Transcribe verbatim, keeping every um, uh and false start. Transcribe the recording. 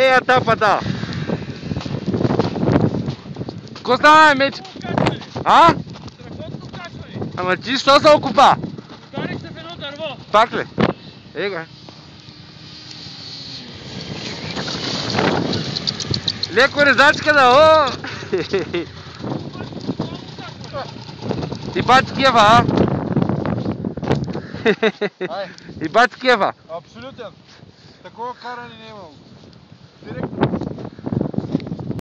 Е, а та па да. Ко става, меч? А? Страхотно качване. Ама ти що се окупа? Ударих се в едно дърво. Пак ли? Е, го. Леко резачка да, о! И бач кева, а? И бач кева. Абсолютен. Такова каране не е имало.